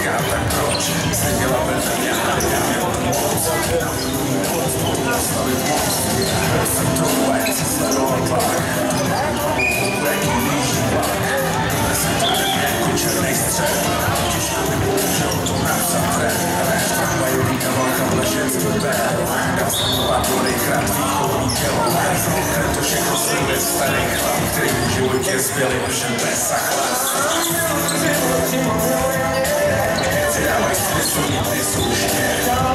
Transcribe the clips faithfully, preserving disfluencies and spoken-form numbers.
říká, tak proč seděla vedle mě a já měl moc, na mým moc, mohu nastavit moc, byl jsem trochu jen si sledoval tlak, jaký blíží vlak, tohle jsem tady jako černej střed, těžko mi bohužel to napsat trend, ale v tramvajový kavalka ležet z blbé, dal jsem hlavu nejkrát výchovní tělo, ten to všechno sebe starý chlap, který v životě zbyl ovšem bez zachlad. Věci dávají smysl, nikdy slušně.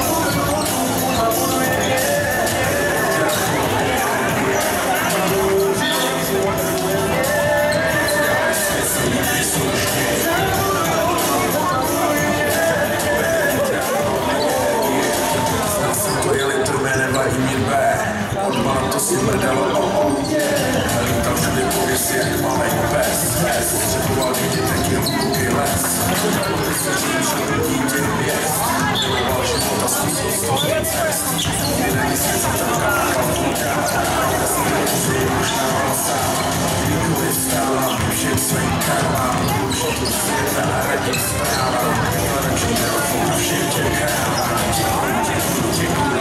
Vladimír B. Odmala to si mrdalo o o. Lítal všude pověsi jak malej pes. Střepoval dětek je hluboký les. Poté se říčil do dítě hvězd. Miloval život a zkusil stový cest. Jiný se zatrká kalkulka. Já jsem nepozoril možná sám. Kdykoliv vstál na všem svým karmám. Už tu světa radím zpráva. Hledačím telefon a všem čekám. Děkuji, děkuji,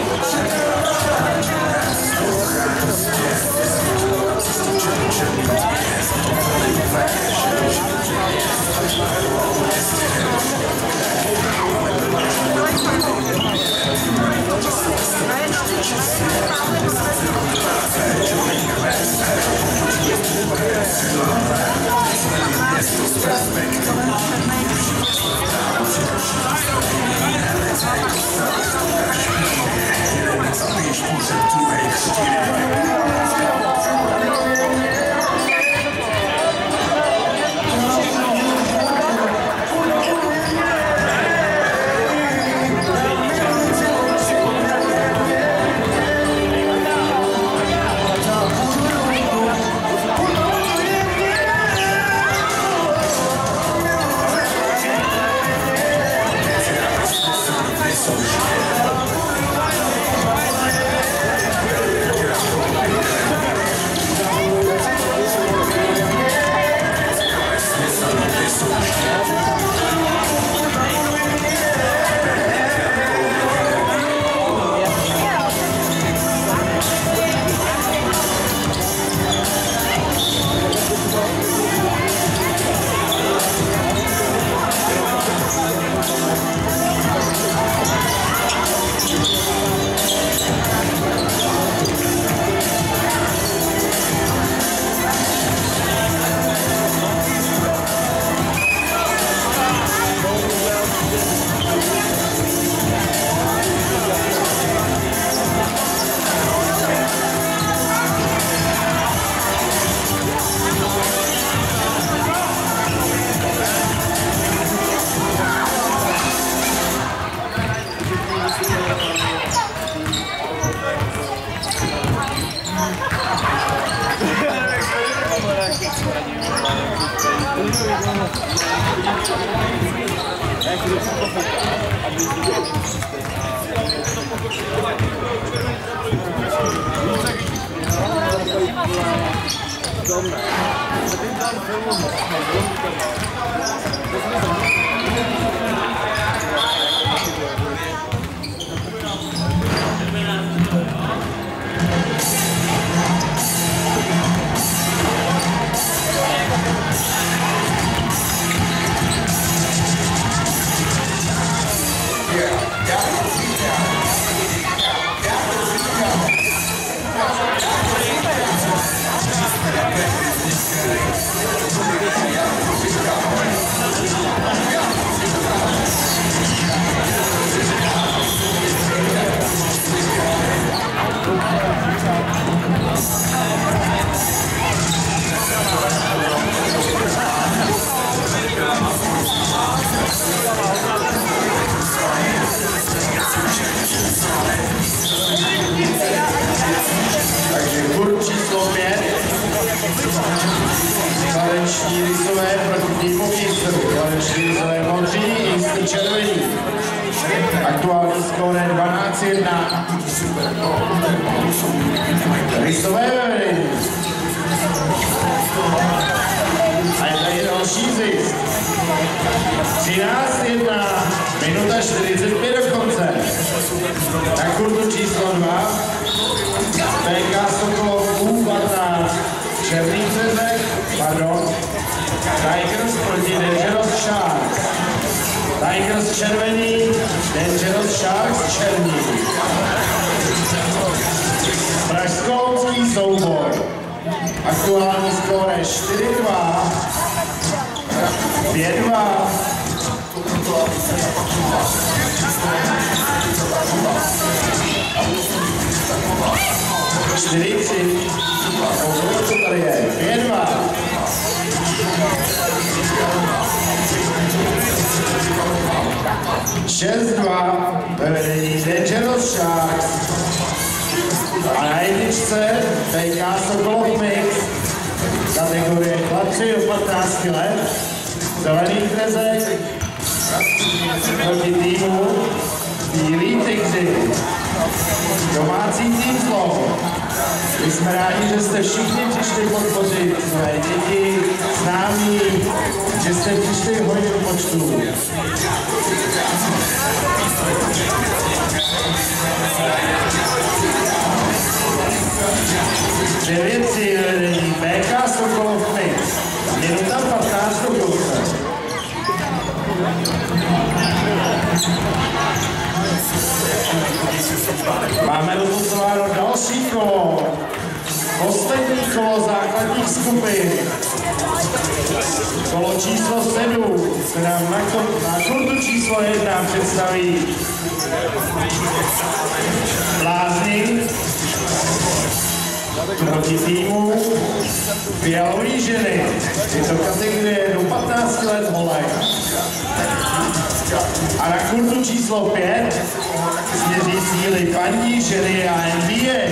Takže kurz číslo pět, taneční rysové proti pokýstru, taneční rysové modří, jistý červení. Aktuální skóre dvanáct jedna. Rysové vedení. A je tady další zisk. třináct jedna. Minuta čtyřicet pět do konce. Na kurtu číslo dva. P K Sokolov U patnáct. Černý Březek, pardon. Tigers proti Dangerous Sharks. Tigers červený, Dangerous Sharks černý. Pražskounský soubor. Aktuální skóre čtyři dva, pět dva. čtyři tři. Co tady je? pět dva. šest dva ve vedení Dangerous Sharks. A na jedničce P K Sokolov Mix, kategorie chlapci do patnácti let, zelený Březek proti týmu Bílý Tygři. Domácí tým Zlo. My jsme rádi, že jste všichni přišli podpořit své děti, známí, že jste přišli v hojném počtu. devět tři vedení P K Sokolov Mix. Minuta patnáct do konce. Máme dopozováno další kolo. Poslední kolo základních skupin. Kolo číslo sedm se nám na, na kurtu číslo jedna představí Blázni proti týmu Fialový ženy. Je to kategorie do patnácti let holek. A na kurtu číslo pět směří síly paní, ženy a N B A.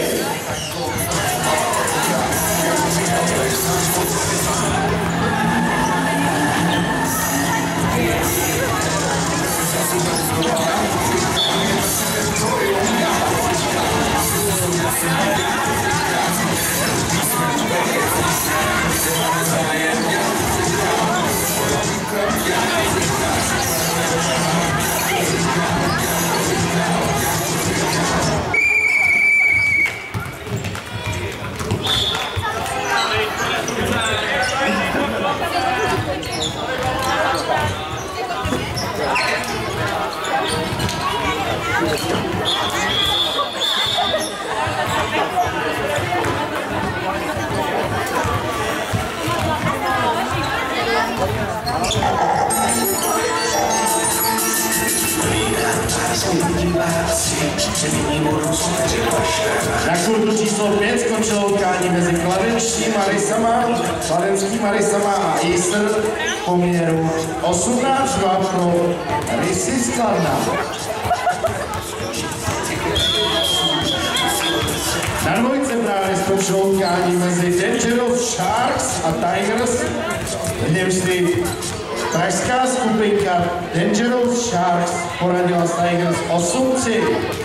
Na kurtu číslo pět skončilo utkání mezi kladenským Rysama, kladenským Rysama a Easter v poměru osmnáct dva pro Rysy z Kladna. Na dvojce právě skončilo utkání mezi Dangerous Sharks a Tigers, v němž si pražská skupinka Dangerous Sharks poradila s Tigers osm tři.